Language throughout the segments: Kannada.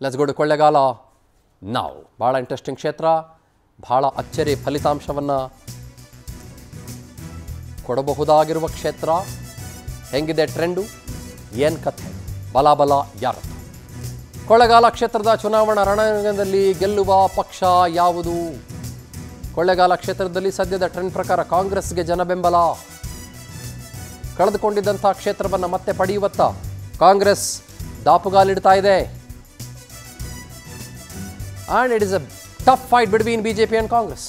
ಲೆಟ್ಸ್ ಗೋ ಟು ಕೊಳ್ಳೇಗಾಲ ನಾವು. ಭಾಳ ಇಂಟ್ರೆಸ್ಟಿಂಗ್ ಕ್ಷೇತ್ರ, ಭಾಳ ಅಚ್ಚರಿ ಫಲಿತಾಂಶವನ್ನು ಕೊಡಬಹುದಾಗಿರುವ ಕ್ಷೇತ್ರ. ಹೆಂಗಿದೆ ಟ್ರೆಂಡು, ಏನು ಕಥೆ, ಬಲಾಬಲ ಯಾರದು? ಕೊಳ್ಳೇಗಾಲ ಕ್ಷೇತ್ರದ ಚುನಾವಣಾ ರಣರಂಗದಲ್ಲಿ ಗೆಲ್ಲುವ ಪಕ್ಷ ಯಾವುದು? ಕೊಳ್ಳೇಗಾಲ ಕ್ಷೇತ್ರದಲ್ಲಿ ಸದ್ಯದ ಟ್ರೆಂಡ್ ಪ್ರಕಾರ ಕಾಂಗ್ರೆಸ್ಗೆ ಜನ ಬೆಂಬಲ. ಕಳೆದುಕೊಂಡಿದ್ದಂಥ ಕ್ಷೇತ್ರವನ್ನು ಮತ್ತೆ ಪಡೆಯುವತ್ತ ಕಾಂಗ್ರೆಸ್ ದಾಪುಗಾಲಿಡ್ತಾ ಇದೆ. And it is a tough fight between BJP and Congress.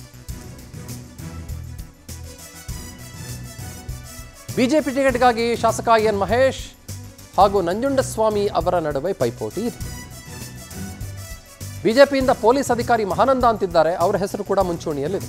BJP ಟಿಕೆಟ್ಗಾಗಿ ಶಾಸಕ ಎನ್ ಮಹೇಶ್ ಹಾಗೂ ನಂಜುಂಡಸ್ವಾಮಿ ಅವರ ನಡುವೆ ಪೈಪೋಟಿ ಇದೆ. ಬಿಜೆಪಿಯಿಂದ ಪೊಲೀಸ್ ಅಧಿಕಾರಿ ಮಹಾನಂದ ಅಂತಿದ್ದಾರೆ, ಅವರ ಹೆಸರು ಕೂಡ ಮುಂಚೂಣಿಯಲ್ಲಿದೆ.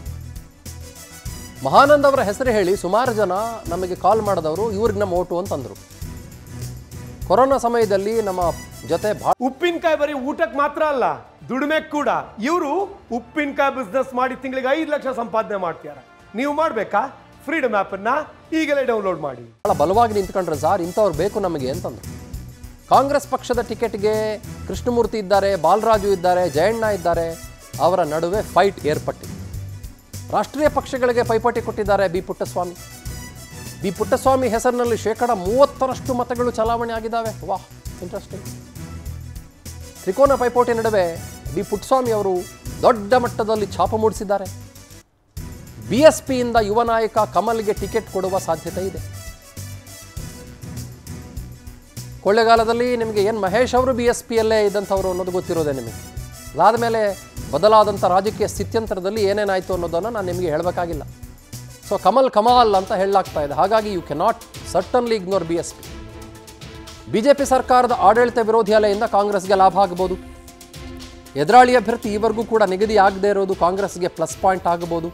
ಮಹಾನಂದ ಅವರ ಹೆಸರು ಹೇಳಿ ಸುಮಾರು ಜನ ನಮಗೆ ಕಾಲ್ ಮಾಡಿದವರು ಇವ್ರಿಗೆ ನಮ್ಮ ಓಟು ಅಂತಂದರು. ಕೊರೋನಾ ಸಮಯದಲ್ಲಿ ನಮ್ಮ ಜೊತೆ ಉಪ್ಪಿನಕಾಯಿ ಬರೀ ಊಟಕ್ಕೆ ಮಾತ್ರ ಅಲ್ಲ, ದುಡಿಮೆ ಕೂಡ. ಇವರು ಉಪ್ಪಿನಕಾಯಿ ಬಿಸ್ನೆಸ್ ಮಾಡಿ ತಿಂಗಳಿಗೆ 5 ಲಕ್ಷ ಸಂಪಾದನೆ ಮಾಡ್ತಾರೆ. ನೀವು ಮಾಡಬೇಕಾ? ಫ್ರೀಡಮ್ ಆ್ಯಪ್ ಅನ್ನ ಈಗಲೇ ಡೌನ್ಲೋಡ್ ಮಾಡಿ. ಬಹಳ ಬಲವಾಗಿ ನಿಂತ್ಕೊಂಡ್ರೆ ಸಾರ್, ಇಂಥವ್ರು ಬೇಕು ನಮಗೆ ಅಂತಂದ್ರು. ಕಾಂಗ್ರೆಸ್ ಪಕ್ಷದ ಟಿಕೆಟ್ಗೆ ಕೃಷ್ಣಮೂರ್ತಿ ಇದ್ದಾರೆ, ಬಾಲರಾಜು ಇದ್ದಾರೆ, ಜಯಣ್ಣ ಇದ್ದಾರೆ. ಅವರ ನಡುವೆ ಫೈಟ್ ಏರ್ಪಟ್ಟಿದೆ. ರಾಷ್ಟ್ರೀಯ ಪಕ್ಷಗಳಿಗೆ ಪೈಪೋಟಿ ಕೊಟ್ಟಿದ್ದಾರೆ ಬಿ ಪುಟ್ಟಸ್ವಾಮಿ. ಬಿ ಪುಟ್ಟಸ್ವಾಮಿ ಹೆಸರಿನಲ್ಲಿ 30% ಮತಗಳು ಚಲಾವಣೆ ಆಗಿದ್ದಾವೆ. ವಾಹ್, ಇಂಟ್ರೆಸ್ಟಿಂಗ್. ತ್ರಿಕೋನ ಪೈಪೋಟಿ ನಡುವೆ ಬಿ ಪುಟ್ಟಸ್ವಾಮಿ ಅವರು ದೊಡ್ಡ ಮಟ್ಟದಲ್ಲಿ ಛಾಪು ಮೂಡಿಸಿದ್ದಾರೆ. ಬಿಎಸ್ಪಿಯಿಂದ ಯುವ ನಾಯಕ ಕಮಲ್ಗೆ ಟಿಕೆಟ್ ಕೊಡುವ ಸಾಧ್ಯತೆ ಇದೆ. ಕೊಳ್ಳೇಗಾಲದಲ್ಲಿ ನಿಮಗೆ ಎನ್ ಮಹೇಶ್ ಅವರು ಬಿಎಸ್ಪಿಯಲ್ಲೇ ಇದ್ದಂಥವ್ರು ಅನ್ನೋದು ಗೊತ್ತಿರೋದೆ ನಿಮಗೆ. ಅದಾದ ಮೇಲೆ ಬದಲಾದಂಥ ರಾಜಕೀಯ ಸ್ಥಿತ್ಯಂತರದಲ್ಲಿ ಏನೇನಾಯಿತು ಅನ್ನೋದನ್ನು ನಾನು ನಿಮಗೆ ಹೇಳಬೇಕಾಗಿಲ್ಲ. ಸೊ ಕಮಲ್ ಅಂತ ಹೇಳಲಾಗ್ತಾ ಇದೆ. ಹಾಗಾಗಿ you cannot certainly ignore BSP. BJP ಸರ್ಕಾರದ ಆಡಳಿತ ವಿರೋಧಿ ಅಲೆಯಿಂದ ಕಾಂಗ್ರೆಸ್ಗೆ ಲಾಭ ಆಗಬಹುದು. ಎದುರಾಳಿ ಅಭ್ಯರ್ಥಿ ಈವರೆಗೂ ಕೂಡ ನಿಗದಿ ಆಗದೇ ಇರೋದು ಕಾಂಗ್ರೆಸ್ಗೆ ಪ್ಲಸ್ ಪಾಯಿಂಟ್ ಆಗಬಹುದು.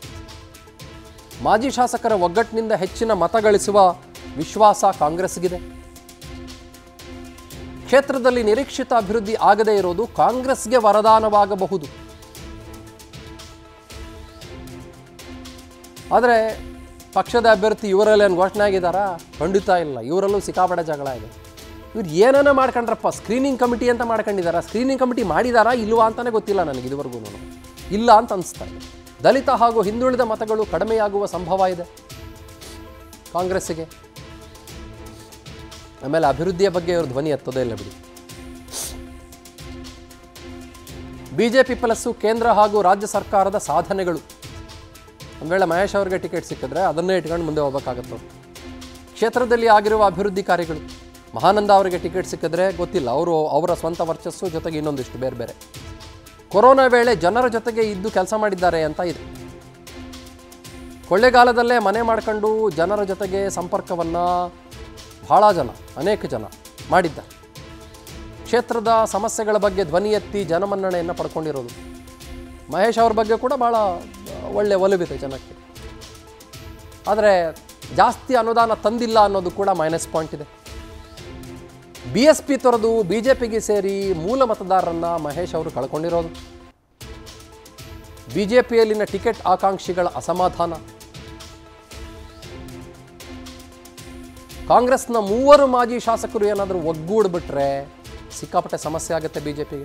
ಮಾಜಿ ಶಾಸಕರ ಒಗ್ಗಟ್ಟಿನಿಂದ ಹೆಚ್ಚಿನ ಮತ ಗಳಿಸುವ ವಿಶ್ವಾಸ ಕಾಂಗ್ರೆಸ್ಗಿದೆ. ಕ್ಷೇತ್ರದಲ್ಲಿ ನಿರೀಕ್ಷಿತ ಅಭಿವೃದ್ಧಿ ಆಗದೇ ಇರೋದು ಕಾಂಗ್ರೆಸ್ಗೆ ವರದಾನವಾಗಬಹುದು. ಆದರೆ ಪಕ್ಷದ ಅಭ್ಯರ್ಥಿ ಇವರಲ್ಲೇನು ಘೋಷಣೆ ಆಗಿದ್ದಾರಾ? ಖಂಡಿತ ಇಲ್ಲ. ಇವರಲ್ಲೂ ಸಿಕ್ಕಾಪಟ್ಟೆ ಜಗಳ ಇದೆ. ಇವ್ರು ಏನೇನ ಮಾಡ್ಕೊಂಡ್ರಪ್ಪ, ಸ್ಕ್ರೀನಿಂಗ್ ಕಮಿಟಿ ಅಂತ ಮಾಡ್ಕೊಂಡಿದ್ದಾರೆ. ಸ್ಕ್ರೀನಿಂಗ್ ಕಮಿಟಿ ಮಾಡಿದಾರಾ ಇಲ್ವಾ ಅಂತಲೇ ಗೊತ್ತಿಲ್ಲ ನನಗೆ ಇದುವರೆಗೂ. ಇಲ್ಲ ಅಂತ ಅನಿಸ್ತಾ ಇದೆ. ದಲಿತ ಹಾಗೂ ಹಿಂದುಳಿದ ಮತಗಳು ಕಡಿಮೆಯಾಗುವ ಸಂಭವ ಇದೆ ಕಾಂಗ್ರೆಸ್ಸಿಗೆ. ಆಮೇಲೆ ಅಭಿವೃದ್ಧಿಯ ಬಗ್ಗೆ ಇವರು ಧ್ವನಿ ಎತ್ತೋದೇ ಇಲ್ಲ ಬಿಡಿ. ಬಿಜೆಪಿ ಪ್ಲಸ್ಸು ಕೇಂದ್ರ ಹಾಗೂ ರಾಜ್ಯ ಸರ್ಕಾರದ ಸಾಧನೆಗಳು. ಒಂದು ವೇಳೆ ಮಹೇಶ್ ಅವರಿಗೆ ಟಿಕೆಟ್ ಸಿಕ್ಕಿದ್ರೆ ಅದನ್ನೇ ಇಟ್ಕೊಂಡು ಮುಂದೆ ಹೋಗಬೇಕಾಗತ್ತೆ. ಕ್ಷೇತ್ರದಲ್ಲಿ ಆಗಿರುವ ಅಭಿವೃದ್ಧಿ ಕಾರ್ಯಗಳು. ಮಹಾನಂದ ಅವರಿಗೆ ಟಿಕೆಟ್ ಸಿಕ್ಕಿದ್ರೆ ಗೊತ್ತಿಲ್ಲ, ಅವರ ಸ್ವಂತ ವರ್ಚಸ್ಸು ಜೊತೆಗೆ ಇನ್ನೊಂದಿಷ್ಟು ಬೇರೆ ಬೇರೆ. ಕೊರೋನಾ ವೇಳೆ ಜನರ ಜೊತೆಗೆ ಇದ್ದು ಕೆಲಸ ಮಾಡಿದ್ದಾರೆ ಅಂತ ಇದೆ. ಕೊಳ್ಳೇಗಾಲದಲ್ಲೇ ಮನೆ ಮಾಡ್ಕೊಂಡು ಜನರ ಜೊತೆಗೆ ಸಂಪರ್ಕವನ್ನು ಅನೇಕ ಜನ ಮಾಡಿದ್ದಾರೆ. ಕ್ಷೇತ್ರದ ಸಮಸ್ಯೆಗಳ ಬಗ್ಗೆ ಧ್ವನಿ ಎತ್ತಿ ಜನಮನ್ನಣೆಯನ್ನು ಪಡ್ಕೊಂಡಿರೋದು. ಮಹೇಶ್ ಅವ್ರ ಬಗ್ಗೆ ಕೂಡ ಭಾಳ ಒಳ್ಳೆ ಒಲವಿದೆ ಜನಕ್ಕೆ. ಆದರೆ ಜಾಸ್ತಿ ಅನುದಾನ ತಂದಿಲ್ಲ ಅನ್ನೋದು ಕೂಡ ಮೈನಸ್ ಪಾಯಿಂಟ್ ಇದೆ. ಬಿಎಸ್ಪಿ ತೊರೆದು ಬಿಜೆಪಿಗೆ ಸೇರಿ ಮೂಲ ಮತದಾರರನ್ನು ಮಹೇಶ್ ಅವರು ಕಳ್ಕೊಂಡಿರೋದು. ಬಿಜೆಪಿಯಲ್ಲಿನ ಟಿಕೆಟ್ ಆಕಾಂಕ್ಷಿಗಳ ಅಸಮಾಧಾನ. ಕಾಂಗ್ರೆಸ್ನ 3 ಮಾಜಿ ಶಾಸಕರು ಏನಾದರೂ ಒಗ್ಗೂಡ್ಬಿಟ್ರೆ ಸಿಕ್ಕಾಪಟ್ಟೆ ಸಮಸ್ಯೆ ಆಗುತ್ತೆ ಬಿಜೆಪಿಗೆ.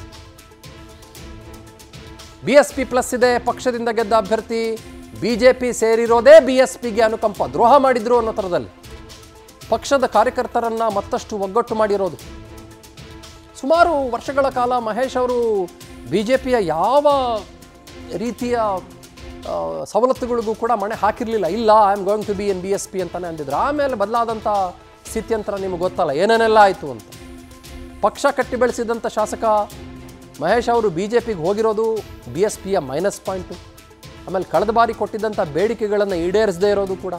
ಬಿಎಸ್ಪಿ ಪ್ಲಸ್ ಇದೆ. ಪಕ್ಷದಿಂದ ಗೆದ್ದ ಅಭ್ಯರ್ಥಿ ಬಿಜೆಪಿ ಸೇರಿರೋದೇ ಬಿಎಸ್ಪಿಗೆ ಅನುಕಂಪ, ದ್ರೋಹ ಮಾಡಿದ್ರು ಅನ್ನೋ ಥರದಲ್ಲಿ ಪಕ್ಷದ ಕಾರ್ಯಕರ್ತರನ್ನ ಮತ್ತಷ್ಟು ಒಗ್ಗಟ್ಟು ಮಾಡಿರೋದು. ಸುಮಾರು ವರ್ಷಗಳ ಕಾಲ ಮಹೇಶ್ ಅವರು ಬಿಜೆಪಿಯ ಯಾವ ರೀತಿಯ ಸವಲತ್ತುಗಳಿಗೂ ಕೂಡ ಮಣೆ ಹಾಕಿರಲಿಲ್ಲ. ಇಲ್ಲ, I am going to be in BSP ಅಂತಾನೆ ಅಂದಿದ್ರು. ಆಮೇಲೆ ಬದಲಾದಂಥ ಸ್ಥಿತ್ಯಂತರ ನಿಮಗೆ ಗೊತ್ತಲ್ಲ ಏನೇನೆಲ್ಲ ಆಯಿತು ಅಂತ. ಪಕ್ಷ ಕಟ್ಟಿ ಬೆಳೆಸಿದಂಥ ಶಾಸಕ ಮಹೇಶ್ ಅವರು ಬಿಜೆಪಿಗೆ ಹೋಗಿರೋದು ಬಿಎಸ್ಪಿಯ ಮೈನಸ್ ಪಾಯಿಂಟು. ಆಮೇಲೆ ಕಳೆದ ಬಾರಿ ಕೊಟ್ಟಿದ್ದಂಥ ಬೇಡಿಕೆಗಳನ್ನು ಈಡೇರಿಸದೇ ಇರೋದು ಕೂಡ.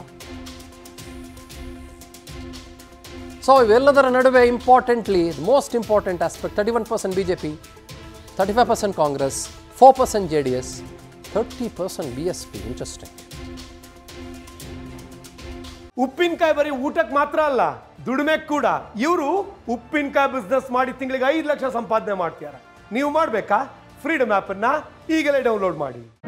ಸೊ ಇವೆಲ್ಲದರ ನಡುವೆ importantly most important aspect 31% BJP, 35% Congress, 4% JDS, 30% BSP. Interesting. ಉಪ್ಪಿನಕಾಯಿ ಬರೀ ಊಟಕ್ಕೆ ಮಾತ್ರ ಅಲ್ಲ, ದುಡಿಮೆ ಕೂಡ. ಇವರು ಉಪ್ಪಿನಕಾಯಿ ಬಿಸ್ನೆಸ್ ಮಾಡಿ ತಿಂಗಳಿಗೆ 5 ಲಕ್ಷ ಸಂಪಾದನೆ ಮಾಡ್ತಾರೆ. ನೀವು ಮಾಡಬೇಕಾ? ಫ್ರೀಡಮ್ ಆ್ಯಪ್ ಅನ್ನ ಈಗಲೇ ಡೌನ್ಲೋಡ್ ಮಾಡಿ.